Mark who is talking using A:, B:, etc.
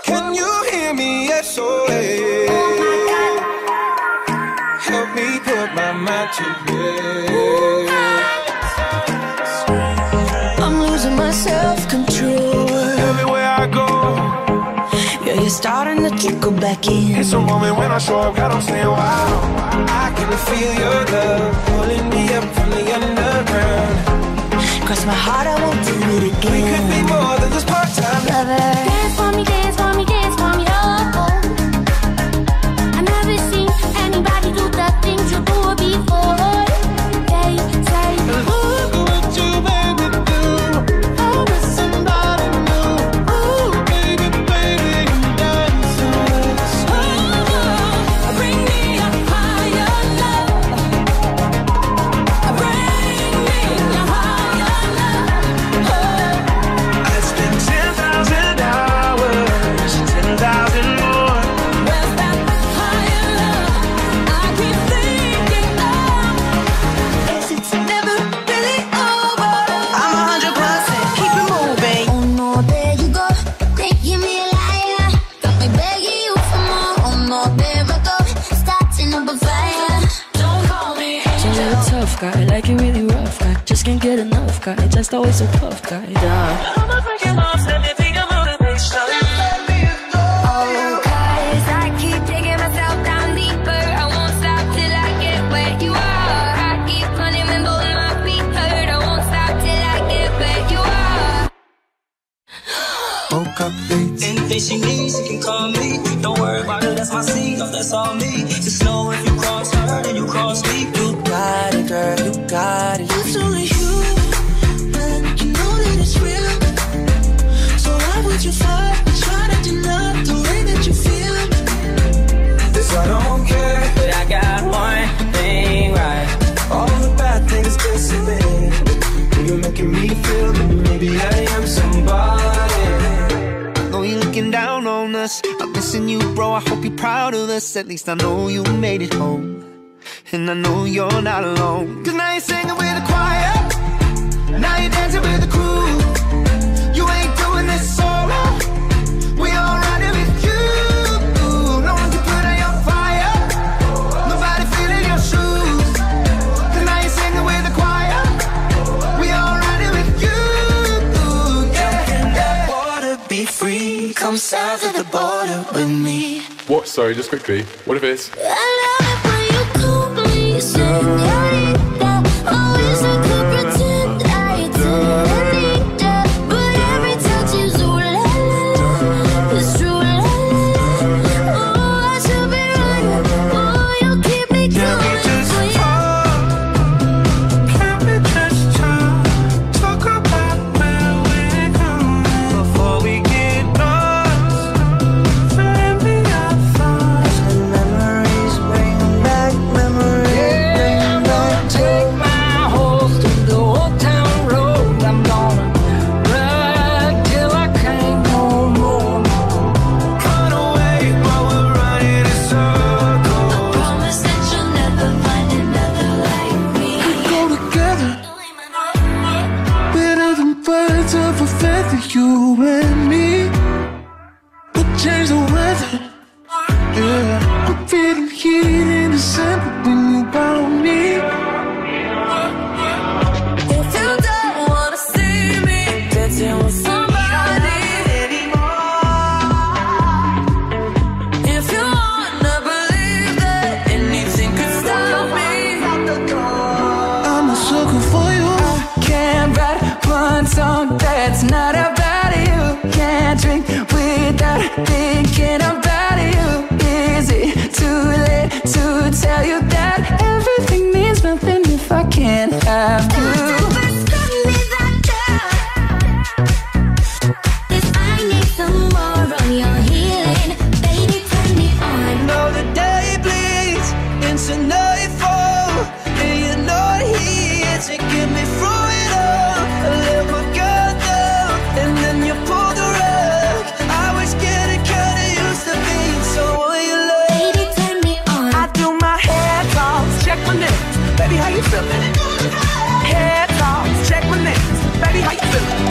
A: Can you hear me? SOS. Help me put my mind to rest.
B: I'm losing my self-control.
A: Everywhere I go,
B: yeah, you're starting to trickle back in.
A: it's a moment when I show up, God, I'm saying wow. I can feel your love pulling me up from the underground.
B: Cross my heart, I won't do it again.
A: We could be more than just part-time
B: lovers.
C: Dance for me, dance for me, dance for me, oh. I've never seen anybody do the things you do before. They say,
A: look what you made me do. I'm with somebody new. Ooh, baby, baby, you dancing.
C: bring me a higher love. Bring me a higher love.
A: I spent 10,000 hours, 10,000 more.
C: Where's that higher love I keep thinking of?
B: Guess it's never really over. I'm 100%, keep it moving.
C: Oh no, there you go, making me a liar. Got me begging you for more. Oh no, there I go, starting up a fire. Don't call me
B: So you're a tough guy, like you really rough guy. Just can't get enough guy, just always a tough guy. Duh.
A: I'm a freaking monster, living a motivation.
C: Oh, 'cause I keep taking myself down deeper. I won't stop till I get where you are. I keep running when both my feet hurt. I won't stop till I get where you are.
A: Woke up late.
D: Anything she needs, she can call me. Don't worry about it, that's my seat, no, that's all me. Just know if you cross her, then you cross me.
A: You got it, girl, you got it.
B: It's only you, and you know that it's real. So why would you fight and try to deny the way that you feel?
A: This I don't care.
D: But I got one thing right.
A: All the bad things disappear. You're making me feel that maybe I am somebody.
E: Know you're looking down on us. I'm missing you, bro. I hope you're proud of us. At least I know you made it home. And I know you're not alone. 'Cause now you're singing with the choir. Now you're dancing with the crew. You ain't doing this solo. We all riding with you. No one can put out your fire. Nobody feeling your shoes. 'Cause now you're singing with the choir. We all riding with you. Yeah.
B: Water be free, come south of the border with me.
F: What? Sorry, just quickly. What if it's?
C: I love it when you call me señorita. Always I could pretend I didn't need that, but every touch is ooh la la la. It's true la la la. Oh, I should be right. Oh, you keep me coming.
A: Can we just talk about where we're going before we get lost? Find me our thoughts and memories, bring back memories.
D: Don't take my horse to the old town road. I'm gonna ride till I can't no more.
A: Run away while we're running in circles.
C: Promise that you'll never find another like me.
A: Go together, better than birds of a feather, you and me. We'll change the weather, yeah. I'm feeling heat in December when you found me.
B: If you don't wanna see me dancing with somebody anymore, if you wanna believe that anything could stop me,
A: I'm a sucker for you.
B: can't write one song that's not about you. Can't drink without thinking about you. Is it too late to tell you that everything means nothing if I can't have you?
E: Know the day bleeds into nightfall, and you know here to get me through it all. I let my guard down, and then you pulled the rug. I was getting kinda used to being so on your love. I do my hair toss, check my nails, baby, how you feeling? Hair toss, check my nails, baby, how you feeling?